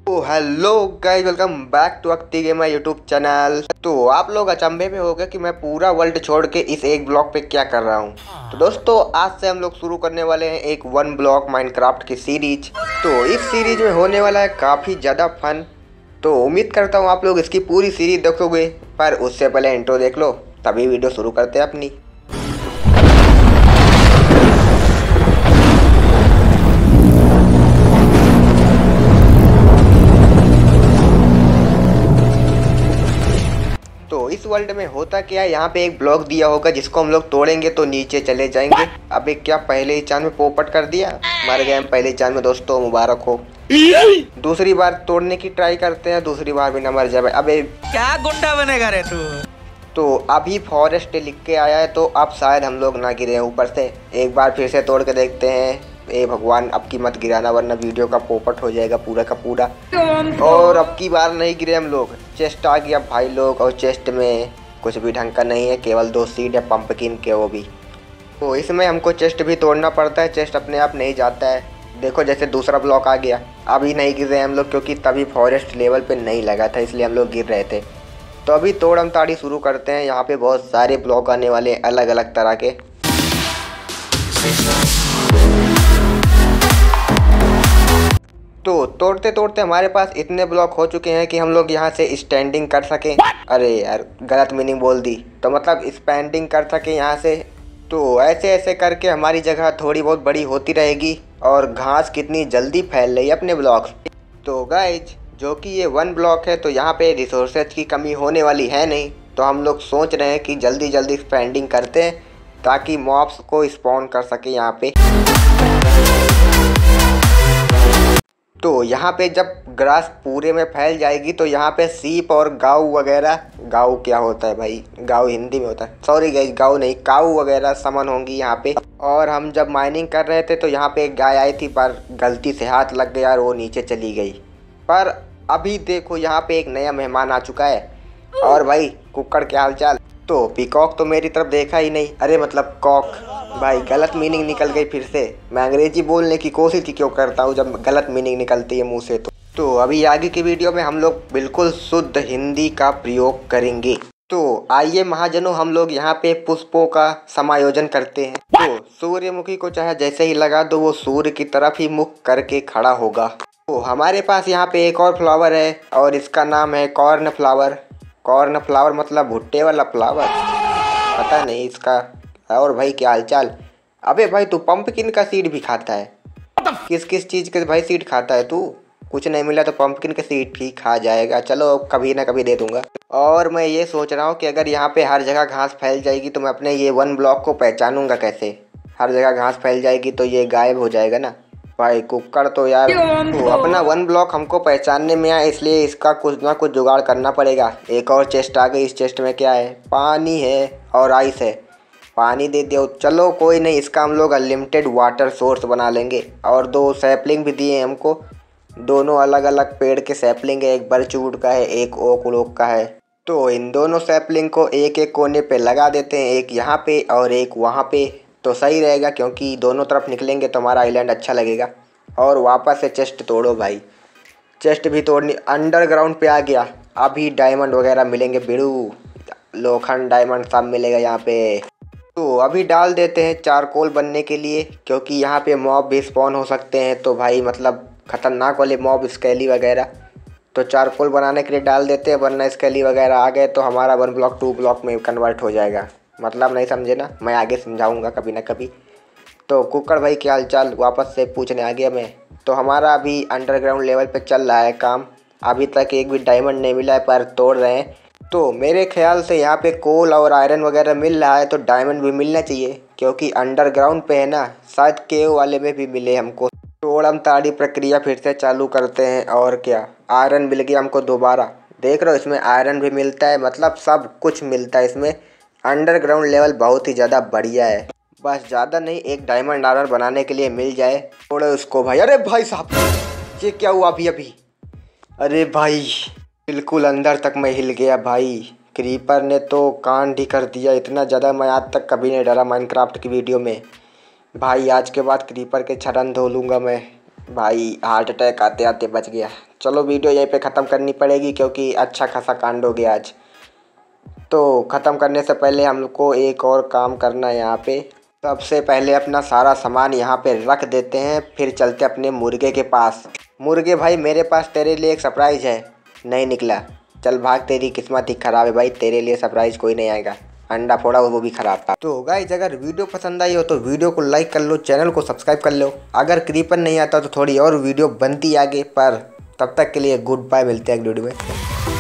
तो hello guys, welcome back to Akti gamer YouTube channel. तो आप लोग अचंभे में हो गए कि मैं पूरा वर्ल्ड छोड़ के इस एक ब्लॉक पे क्या कर रहा हूँ। तो दोस्तों, आज से हम लोग शुरू करने वाले हैं एक वन ब्लॉक माइनक्राफ्ट की सीरीज। तो इस सीरीज में होने वाला है काफ़ी ज़्यादा फन। तो उम्मीद करता हूँ आप लोग इसकी पूरी सीरीज देखोगे, पर उससे पहले इंट्रो देख लो, तभी वीडियो शुरू करते हैं अपनी। तो इस वर्ल्ड में होता क्या है, यहाँ पे एक ब्लॉक दिया होगा जिसको हम लोग तोड़ेंगे तो नीचे चले जाएंगे। अबे क्या पहले ही चांद में पोपट कर दिया, मर गए हम पहले ही चांद में। दोस्तों मुबारक हो। दूसरी बार तोड़ने की ट्राई करते हैं, दूसरी बार भी न मर जाए। अबे क्या गुंडा बनेगा रे तू। तो अभी फॉरेस्ट लिख के आया है, तो अब शायद हम लोग ना गिरे ऊपर से। एक बार फिर से तोड़ के देखते हैं। ए भगवान, अब की मत गिराना वरना वीडियो का पोपट हो जाएगा पूरा का पूरा। और अब की बार नहीं गिरे हम लोग। चेस्ट आ गया भाई लोग, और चेस्ट में कुछ भी ढंग का नहीं है, केवल 2 सीड है पंपकिन के, वो भी। तो इसमें हमको चेस्ट भी तोड़ना पड़ता है, चेस्ट अपने आप नहीं जाता है। देखो जैसे दूसरा ब्लॉक आ गया, अभी नहीं गिर रहे हम लोग क्योंकि तभी फॉरेस्ट लेवल पे नहीं लगा था, इसलिए हम लोग गिर रहे थे। तो अभी तोड़म ताड़ी शुरू करते हैं। यहाँ पे बहुत सारे ब्लॉक आने वाले हैं अलग अलग तरह के। तो तोड़ते तोड़ते हमारे पास इतने ब्लॉक हो चुके हैं कि हम लोग यहाँ से स्टैंडिंग कर सकें। अरे यार, गलत मीनिंग बोल दी। तो मतलब स्पैंडिंग कर सके यहाँ से। तो ऐसे ऐसे करके हमारी जगह थोड़ी बहुत बड़ी होती रहेगी, और घास कितनी जल्दी फैल रही है अपने ब्लॉक्स। तो गाइज, जो कि ये 1 ब्लॉक है, तो यहाँ पे रिसोर्सेज की कमी होने वाली है नहीं। तो हम लोग सोच रहे हैं कि जल्दी जल्दी स्पैंडिंग करते हैं ताकि मॉब्स को स्पॉन कर सके यहाँ पे। तो यहाँ पे जब ग्रास पूरे में फैल जाएगी तो यहाँ पे सीप और गाऊ वगैरह, गाऊ क्या होता है भाई, गाऊ हिंदी में होता है, सॉरी गाइस, गाऊ नहीं, काऊ वगैरह समन होंगी यहाँ पे। और हम जब माइनिंग कर रहे थे तो यहाँ पे एक गाय आई थी, पर गलती से हाथ लग गया और वो नीचे चली गई। पर अभी देखो यहाँ पे एक नया मेहमान आ चुका है। और भाई कुक्कड़ क्या हाल चाल। तो पीकॉक तो मेरी तरफ देखा ही नहीं, अरे मतलब कॉक। भाई गलत मीनिंग निकल गई फिर से। मैं अंग्रेजी बोलने की कोशिश ही क्यों करता हूँ जब गलत मीनिंग निकलती है मुंह से। तो अभी आगे की वीडियो में हम लोग बिल्कुल शुद्ध हिंदी का प्रयोग करेंगे। तो आइए महाजनों, हम लोग यहाँ पे पुष्पों का समायोजन करते हैं। तो सूर्यमुखी को चाहे जैसे ही लगा दो, वो सूर्य की तरफ ही मुख करके खड़ा होगा। तो हमारे पास यहाँ पे एक और फ्लावर है, और इसका नाम है कॉर्न फ्लावर। कॉर्न फ्लावर मतलब भुट्टे वाला फ्लावर, पता नहीं इसका। और भाई क्या हालचाल। अबे भाई, तू पंपकिन का सीड भी खाता है? किस किस चीज़ के भाई सीड खाता है तू? कुछ नहीं मिला तो पंपकिन के सीड भी खा जाएगा। चलो कभी ना कभी दे दूंगा। और मैं ये सोच रहा हूँ कि अगर यहाँ पे हर जगह घास फैल जाएगी तो मैं अपने ये 1 ब्लॉक को पहचानूंगा कैसे? हर जगह घास फैल जाएगी तो ये गायब हो जाएगा ना। भाई कुक्कड़ तो यार, तो अपना 1 ब्लॉक हमको पहचानने में आया, इसलिए इसका कुछ ना कुछ जुगाड़ करना पड़ेगा। एक और चेस्ट आ गई। इस चेस्ट में क्या है? पानी है और आइस है। पानी दे दिया, चलो कोई नहीं, इसका हम लोग अनलिमिटेड वाटर सोर्स बना लेंगे। और 2 सैपलिंग भी दिए हैं हमको, दोनों अलग अलग पेड़ के सैपलिंग है। एक बर्चवुड का है, एक ओक का है। तो इन दोनों सैपलिंग को एक एक कोने पे लगा देते हैं, एक यहाँ पे और एक वहाँ पे। तो सही रहेगा क्योंकि दोनों तरफ निकलेंगे तो हमारा आइलैंड अच्छा लगेगा। और वापस से चेस्ट तोड़ो भाई, चेस्ट भी तोड़नी। अंडरग्राउंड पे आ गया, अभी डायमंड वगैरह मिलेंगे, बिड़ू लोखंड डायमंड सब मिलेगा यहाँ पे। तो अभी डाल देते हैं चारकोल बनने के लिए, क्योंकि यहाँ पे मॉब भी स्पॉन हो सकते हैं। तो भाई मतलब खतरनाक वाले मॉब, स्केली वगैरह। तो चारकोल बनाने के लिए डाल देते हैं, वरना स्केली वगैरह आ गए तो हमारा 1 ब्लॉक 2 ब्लॉक में कन्वर्ट हो जाएगा। मतलब नहीं समझे ना, मैं आगे समझाऊंगा कभी ना कभी। तो कुक्कड़ भाई क्या हाल चाल, वापस से पूछने आ गया मैं। तो हमारा अभी अंडरग्राउंड लेवल पे चल रहा है काम। अभी तक एक भी डायमंड नहीं मिला है, पर तोड़ रहे हैं। तो मेरे ख्याल से यहाँ पे कोल और आयरन वगैरह मिल रहा है, तो डायमंड भी मिलना चाहिए क्योंकि अंडरग्राउंड पे है ना। शायद केव वाले में भी मिले हमको। तोड़म ताड़ी प्रक्रिया फिर से चालू करते हैं। और क्या, आयरन मिल गया हमको दोबारा। देख रहे हो, इसमें आयरन भी मिलता है, मतलब सब कुछ मिलता है इसमें। अंडरग्राउंड लेवल बहुत ही ज़्यादा बढ़िया है। बस ज़्यादा नहीं, एक डायमंड आर्मर बनाने के लिए मिल जाए। तोड़ो उसको भाई। अरे भाई साहब, ये क्या हुआ अभी अभी? अरे भाई, बिल्कुल अंदर तक मैं हिल गया भाई। क्रीपर ने तो कांड ही कर दिया। इतना ज़्यादा मैं आज तक कभी नहीं डरा माइनक्राफ्ट की वीडियो में भाई। आज के बाद क्रीपर के छरन धो लूँगा मैं भाई। हार्ट अटैक आते आते बच गया। चलो वीडियो यहीं पे ख़त्म करनी पड़ेगी क्योंकि अच्छा खासा कांड हो गया आज। तो ख़त्म करने से पहले हमको एक और काम करना है यहाँ पे। सबसे पहले अपना सारा सामान यहाँ पे रख देते हैं, फिर चलते अपने मुर्गे के पास। मुर्गे भाई मेरे पास तेरे लिए एक सरप्राइज़ है। नहीं निकला, चल भाग, तेरी किस्मत ही ख़राब है भाई, तेरे लिए सरप्राइज़ कोई नहीं आएगा। अंडा फोड़ा वो भी ख़राब था। तो गाइस अगर वीडियो पसंद आई हो तो वीडियो को लाइक कर लो, चैनल को सब्सक्राइब कर लो। अगर क्रीपर नहीं आता तो थोड़ी और वीडियो बनती आगे, पर तब तक के लिए गुड बाय, मिलते हैं अगली वीडियो में।